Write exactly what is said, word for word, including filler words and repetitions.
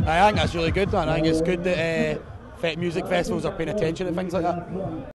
I think that's really good, man. I think it's good that uh, fe- music festivals are paying attention to things like that.